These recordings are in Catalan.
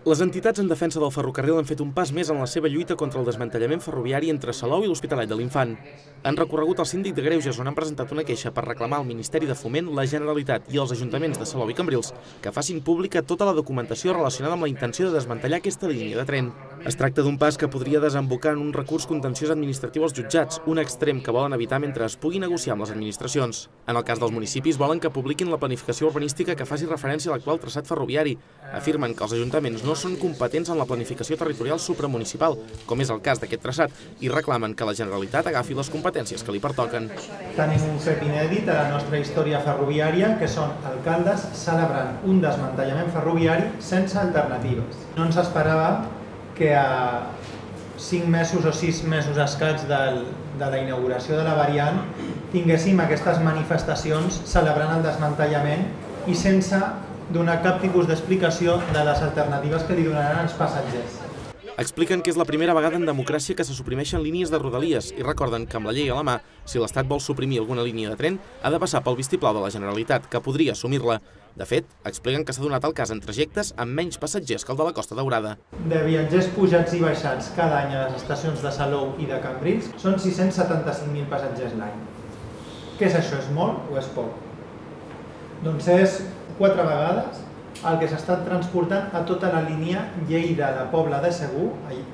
Les entitats en defensa del ferrocarril han fet un pas més en la seva lluita contra el desmantellament ferroviari entre Salou i l'Hospitalet de l'Infant. Han recorregut al síndic de Greuges, on han presentat una queixa per reclamar al Ministeri de Foment, la Generalitat i els ajuntaments de Salou i Cambrils que facin pública tota la documentació relacionada amb la intenció de desmantellar aquesta línia de tren. Es tracta d'un pas que podria desembocar en un recurs contenciós administratiu als jutjats, un extrem que volen evitar mentre es pugui negociar amb les administracions. En el cas dels municipis, volen que publiquin la planificació urbanística que faci referència a l'actual traçat ferroviari. Afirmen que els ajuntaments no són competents en la planificació territorial supramunicipal, com és el cas d'aquest traçat, i reclamen que la Generalitat agafi les competències que li pertoquen. Tenim un fet inèdit a la nostra història ferroviària, que són alcaldes celebrant un desmantellament ferroviari sense alternatives. No ens esperava que a 5 mesos o 6 mesos escaig de la inauguració de la variant tinguéssim aquestes manifestacions celebrant el desmantellament i sense donar cap tipus d'explicació de les alternatives que li donaran als passatgers. Expliquen que és la primera vegada en democràcia que se suprimeixen línies de rodalies i recorden que amb la llei a la mà, si l'Estat vol suprimir alguna línia de tren, ha de passar pel vistiplau de la Generalitat, que podria assumir-la. De fet, expliquen que s'ha donat el cas en trajectes amb menys passatgers que el de la Costa Daurada. De viatgers pujats i baixats cada any a les estacions de Salou i de Cambrils són 675.000 passatgers l'any. Què és això? És molt o és poc? Doncs és 4 vegades el que s'està transportant a tota la línia Lleida-La Pobla de Segur,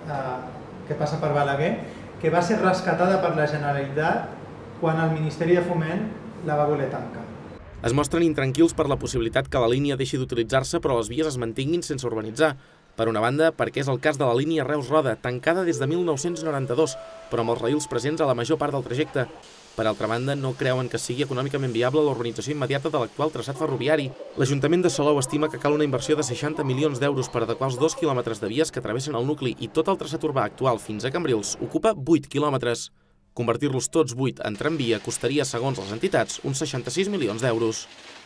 que passa per Balaguer, que va ser rescatada per la Generalitat quan el Ministeri de Foment la va voler tancar. Es mostren intranquils per la possibilitat que la línia deixi d'utilitzar-se però les vies es mantinguin sense urbanitzar. Per una banda, perquè és el cas de la línia Reus-Roda, tancada des de 1992, però amb els raïls presents a la major part del trajecte. Per altra banda, no creuen que sigui econòmicament viable l'urbanització immediata de l'actual traçat ferroviari. L'Ajuntament de Salou estima que cal una inversió de 60 milions d'euros per adequar els 2 quilòmetres de vies que travessen el nucli i tot el traçat urbà actual fins a Cambrils ocupa 8 quilòmetres. Convertir-los tots 8 en tramvia costaria, segons les entitats, uns 66 milions d'euros.